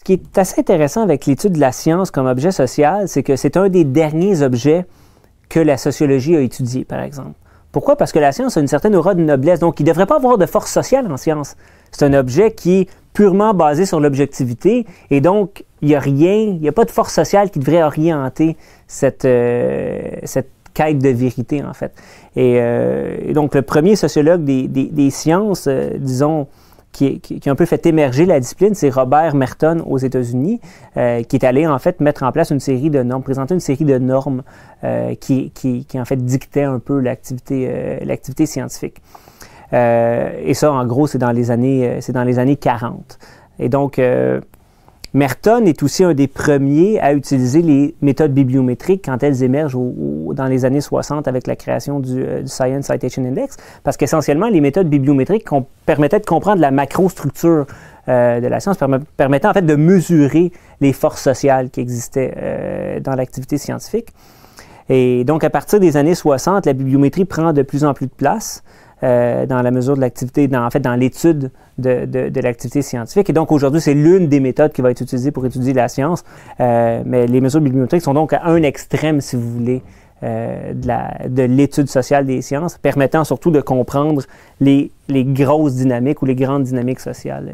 qui est assez intéressant avec l'étude de la science comme objet social, c'est que c'est un des derniers objets que la sociologie a étudié, par exemple. Pourquoi? Parce que la science a une certaine aura de noblesse, donc il ne devrait pas avoir de force sociale en science. C'est un objet qui est purement basé sur l'objectivité, et donc il n'y a pas de force sociale qui devrait orienter cette quête de vérité, en fait. Et donc le premier sociologue des sciences, disons, qui a un peu fait émerger la discipline, c'est Robert Merton aux États-Unis, qui est allé en fait mettre en place une série de normes, présenter une série de normes qui en fait dictaient un peu l'activité scientifique. Et ça, en gros, c'est dans les années 40. Et donc, Merton est aussi un des premiers à utiliser les méthodes bibliométriques quand elles émergent dans les années 60 avec la création du Science Citation Index, parce qu'essentiellement, les méthodes bibliométriques permettaient de comprendre la macrostructure de la science, permettaient en fait de mesurer les forces sociales qui existaient dans l'activité scientifique. Et donc, à partir des années 60, la bibliométrie prend de plus en plus de place dans la mesure de l'activité, dans l'étude de l'activité scientifique. Et donc, aujourd'hui, c'est l'une des méthodes qui va être utilisée pour étudier la science. Mais les mesures bibliométriques sont donc à un extrême, si vous voulez, de l'étude sociale des sciences, permettant surtout de comprendre les grosses dynamiques ou les grandes dynamiques sociales.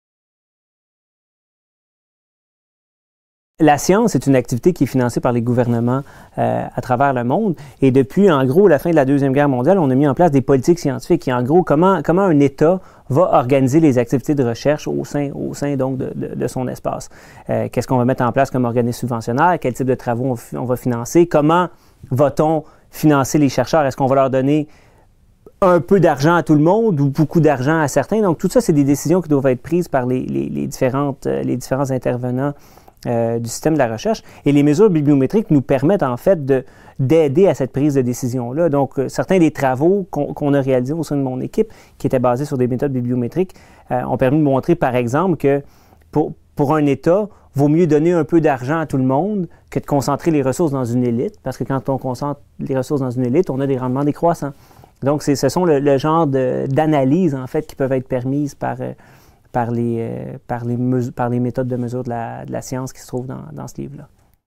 La science est une activité qui est financée par les gouvernements à travers le monde. Et depuis, en gros, la fin de la Deuxième Guerre mondiale, on a mis en place des politiques scientifiques qui, en gros, comment un État va organiser les activités de recherche au sein donc, de son espace. Qu'est-ce qu'on va mettre en place comme organisme subventionnaire? Quel type de travaux on va financer? Comment va-t-on financer les chercheurs? Est-ce qu'on va leur donner un peu d'argent à tout le monde ou beaucoup d'argent à certains? Donc, tout ça, c'est des décisions qui doivent être prises par les différents intervenants du système de la recherche. Et les mesures bibliométriques nous permettent en fait d'aider à cette prise de décision-là. Donc, certains des travaux qu'on a réalisés au sein de mon équipe, qui étaient basés sur des méthodes bibliométriques, ont permis de montrer, par exemple, que pour un État, vaut mieux donner un peu d'argent à tout le monde que de concentrer les ressources dans une élite, parce que quand on concentre les ressources dans une élite, on a des rendements décroissants. Donc, ce sont le genre d'analyse, en fait, qui peuvent être permises par les méthodes de mesure de la science qui se trouvent dans ce livre-là.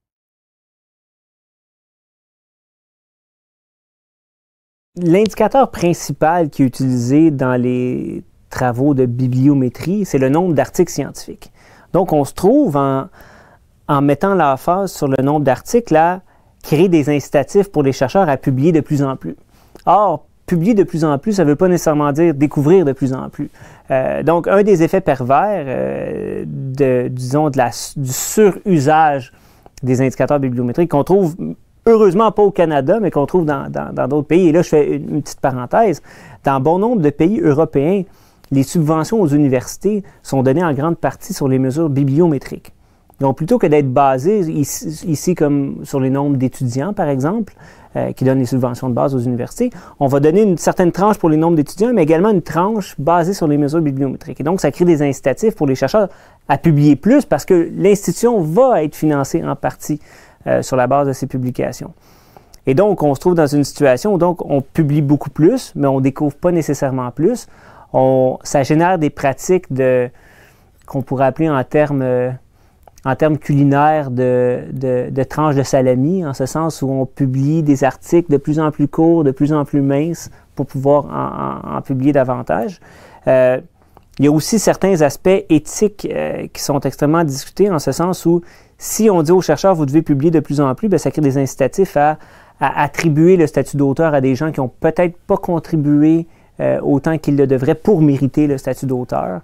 L'indicateur principal qui est utilisé dans les travaux de bibliométrie, c'est le nombre d'articles scientifiques. Donc, on se trouve, en mettant l'emphase sur le nombre d'articles, à créer des incitatifs pour les chercheurs à publier de plus en plus. Or, publier de plus en plus, ça ne veut pas nécessairement dire découvrir de plus en plus. Donc, un des effets pervers, du surusage des indicateurs bibliométriques qu'on trouve, heureusement pas au Canada, mais qu'on trouve dans d'autres pays. Et là, je fais une petite parenthèse. Dans bon nombre de pays européens, les subventions aux universités sont données en grande partie sur les mesures bibliométriques. Donc, plutôt que d'être basé ici comme sur les nombres d'étudiants, par exemple, qui donnent les subventions de base aux universités, on va donner une certaine tranche pour les nombres d'étudiants, mais également une tranche basée sur les mesures bibliométriques. Et donc, ça crée des incitatifs pour les chercheurs à publier plus parce que l'institution va être financée en partie sur la base de ces publications. Et donc, on se trouve dans une situation où donc, on publie beaucoup plus, mais on ne découvre pas nécessairement plus. Ça génère des pratiques qu'on pourrait appeler en termes culinaires de tranches de salami, en ce sens où on publie des articles de plus en plus courts, de plus en plus minces, pour pouvoir en publier davantage. Il y a aussi certains aspects éthiques qui sont extrêmement discutés, en ce sens où si on dit aux chercheurs, vous devez publier de plus en plus, bien, ça crée des incitatifs à attribuer le statut d'auteur à des gens qui n'ont peut-être pas contribué autant qu'ils le devraient pour mériter le statut d'auteur.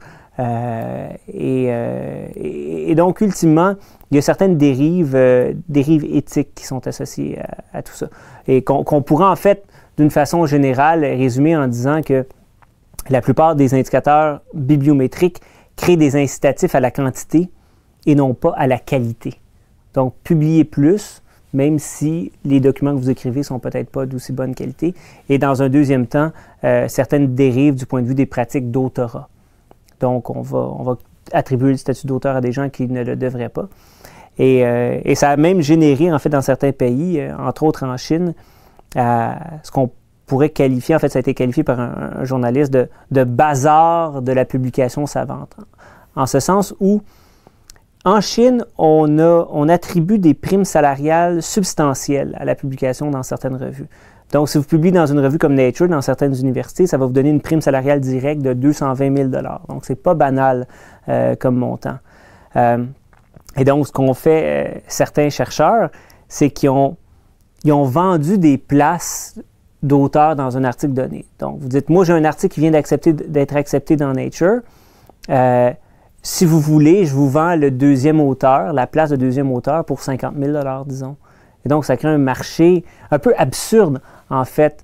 Et donc, ultimement, il y a certaines dérives éthiques qui sont associées à tout ça. Et qu'on pourrait, en fait, d'une façon générale, résumer en disant que la plupart des indicateurs bibliométriques créent des incitatifs à la quantité et non pas à la qualité. Donc, publiez plus, même si les documents que vous écrivez ne sont peut-être pas d'aussi bonne qualité. Et dans un deuxième temps, certaines dérives du point de vue des pratiques d'autorat. Donc, on va attribuer le statut d'auteur à des gens qui ne le devraient pas. Et ça a même généré, en fait, dans certains pays, entre autres en Chine, ce qu'on pourrait qualifier, en fait, ça a été qualifié par un journaliste de bazar de la publication savante. En ce sens où En Chine, on attribue des primes salariales substantielles à la publication dans certaines revues. Donc, si vous publiez dans une revue comme Nature, dans certaines universités, ça va vous donner une prime salariale directe de 220 000 $. Donc, c'est pas banal comme montant. Et donc, ce qu'ont fait certains chercheurs, c'est qu'ils ont vendu des places d'auteur dans un article donné. Donc, vous dites, moi, j'ai un article qui vient d'être accepté dans Nature. Si vous voulez, je vous vends le deuxième auteur, la place de deuxième auteur pour 50 000 $, disons. Et donc, ça crée un marché un peu absurde, en fait,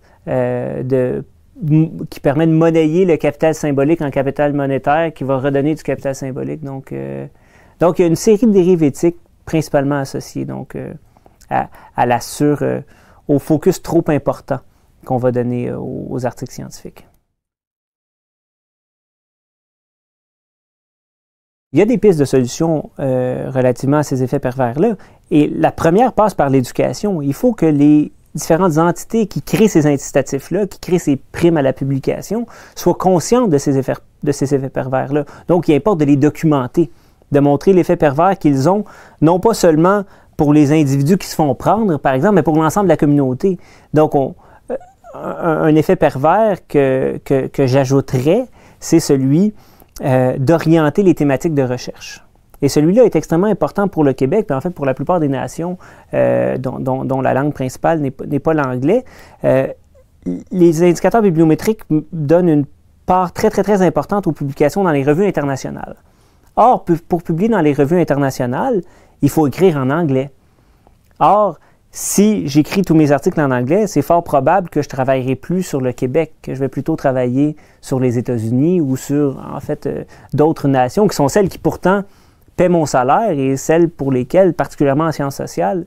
qui permet de monnayer le capital symbolique en capital monétaire qui va redonner du capital symbolique. Donc, il y a une série de dérives éthiques principalement associées donc, au focus trop important qu'on va donner aux articles scientifiques. Il y a des pistes de solutions relativement à ces effets pervers-là. Et la première passe par l'éducation. Il faut que les différentes entités qui créent ces incitatifs-là, qui créent ces primes à la publication, soient conscientes de ces effets pervers-là. Donc, il importe de les documenter, de montrer l'effet pervers qu'ils ont, non pas seulement pour les individus qui se font prendre, par exemple, mais pour l'ensemble de la communauté. Donc, un effet pervers que j'ajouterais, c'est celui d'orienter les thématiques de recherche. Et celui-là est extrêmement important pour le Québec, puis en fait pour la plupart des nations dont la langue principale n'est pas l'anglais. Les indicateurs bibliométriques donnent une part très, très, très importante aux publications dans les revues internationales. Or, pour publier dans les revues internationales, il faut écrire en anglais. Or, si j'écris tous mes articles en anglais, c'est fort probable que je ne travaillerai plus sur le Québec, que je vais plutôt travailler sur les États-Unis ou sur, en fait, d'autres nations qui sont celles qui pourtant paient mon salaire et celles pour lesquelles, particulièrement en sciences sociales,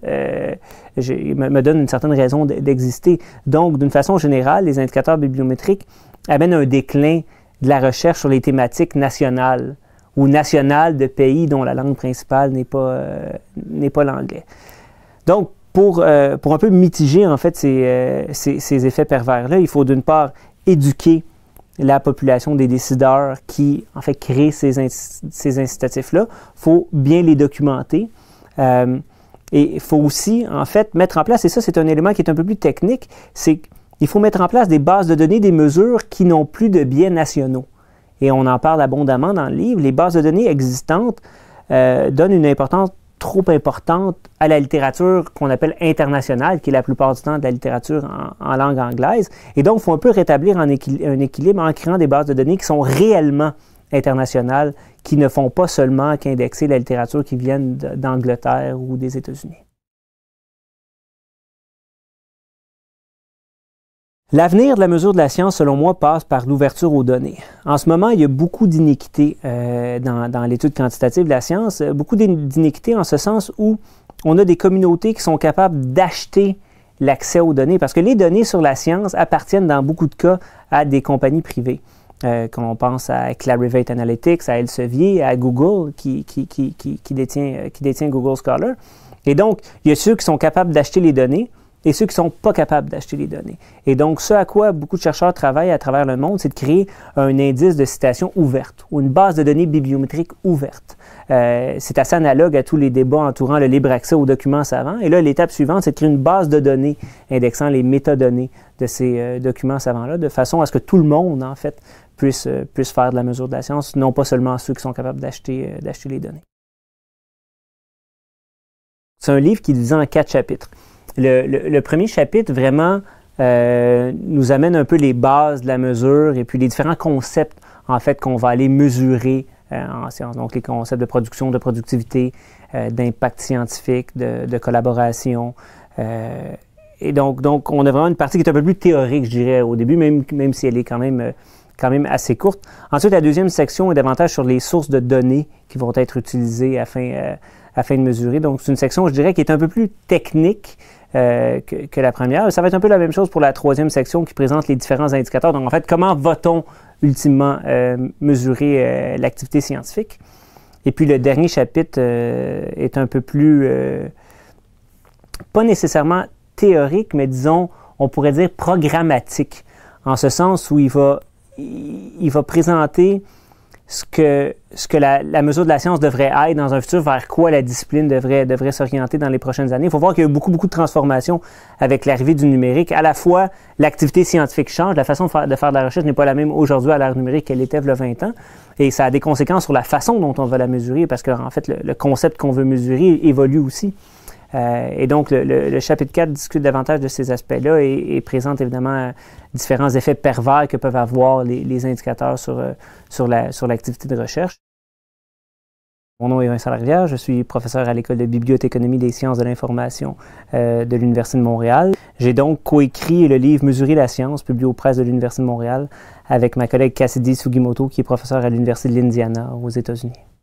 me donnent une certaine raison d'exister. Donc, d'une façon générale, les indicateurs bibliométriques amènent un déclin de la recherche sur les thématiques nationales ou nationales de pays dont la langue principale n'est pas l'anglais. Donc, pour un peu mitiger en fait ces effets pervers-là, il faut d'une part éduquer la population des décideurs qui en fait créent ces incitatifs-là. Il faut bien les documenter. Et il faut aussi en fait mettre en place, et ça c'est un élément qui est un peu plus technique, c'est qu'il faut mettre en place des bases de données, des mesures qui n'ont plus de biais nationaux. Et on en parle abondamment dans le livre. Les bases de données existantes donnent une importance trop importante à la littérature qu'on appelle internationale, qui est la plupart du temps de la littérature en langue anglaise. Et donc, il faut un peu rétablir un équilibre en créant des bases de données qui sont réellement internationales, qui ne font pas seulement qu'indexer la littérature qui vient d'Angleterre ou des États-Unis. L'avenir de la mesure de la science, selon moi, passe par l'ouverture aux données. En ce moment, il y a beaucoup d'iniquités dans l'étude quantitative de la science, beaucoup d'iniquités en ce sens où on a des communautés qui sont capables d'acheter l'accès aux données, parce que les données sur la science appartiennent dans beaucoup de cas à des compagnies privées. Quand on pense à Clarivate Analytics, à Elsevier, à Google, qui détient Google Scholar. Et donc, il y a ceux qui sont capables d'acheter les données, et ceux qui ne sont pas capables d'acheter les données. Et donc, ce à quoi beaucoup de chercheurs travaillent à travers le monde, c'est de créer un indice de citation ouverte ou une base de données bibliométrique ouverte. C'est assez analogue à tous les débats entourant le libre accès aux documents savants. Et là, l'étape suivante, c'est de créer une base de données indexant les métadonnées de ces documents savants-là, de façon à ce que tout le monde, en fait, puisse faire de la mesure de la science, non pas seulement ceux qui sont capables d'acheter les données. C'est un livre qui est divisé en 4 chapitres. Le premier chapitre, vraiment, nous amène un peu les bases de la mesure et puis les différents concepts, en fait, qu'on va aller mesurer en sciences. Donc, les concepts de production, de productivité, d'impact scientifique, de collaboration. Et donc, on a vraiment une partie qui est un peu plus théorique, je dirais, au début, même si elle est quand même assez courte. Ensuite, la deuxième section est davantage sur les sources de données qui vont être utilisées afin de mesurer. Donc, c'est une section, je dirais, qui est un peu plus technique que la première. Ça va être un peu la même chose pour la troisième section qui présente les différents indicateurs. Donc, en fait, comment va-t-on ultimement mesurer l'activité scientifique? Et puis, le dernier chapitre est un peu plus, pas nécessairement théorique, mais disons, on pourrait dire programmatique, en ce sens où il va présenter ce que la mesure de la science devrait être dans un futur, vers quoi la discipline devrait s'orienter dans les prochaines années. Il faut voir qu'il y a eu beaucoup de transformations avec l'arrivée du numérique. À la fois, l'activité scientifique change, la façon de faire de la recherche n'est pas la même aujourd'hui à l'ère numérique qu'elle était il y a 20 ans, et ça a des conséquences sur la façon dont on va la mesurer, parce qu'en fait, le concept qu'on veut mesurer évolue aussi. Et donc, le chapitre 4 discute davantage de ces aspects-là et présente évidemment différents effets pervers que peuvent avoir les indicateurs sur l'activité de recherche. Mon nom est Vincent Larivière, je suis professeur à l'École de bibliothéconomie des sciences de l'information de l'Université de Montréal. J'ai donc coécrit le livre « Mesurer la science », publié aux presses de l'Université de Montréal, avec ma collègue Cassidy Sugimoto, qui est professeure à l'Université de l'Indiana aux États-Unis.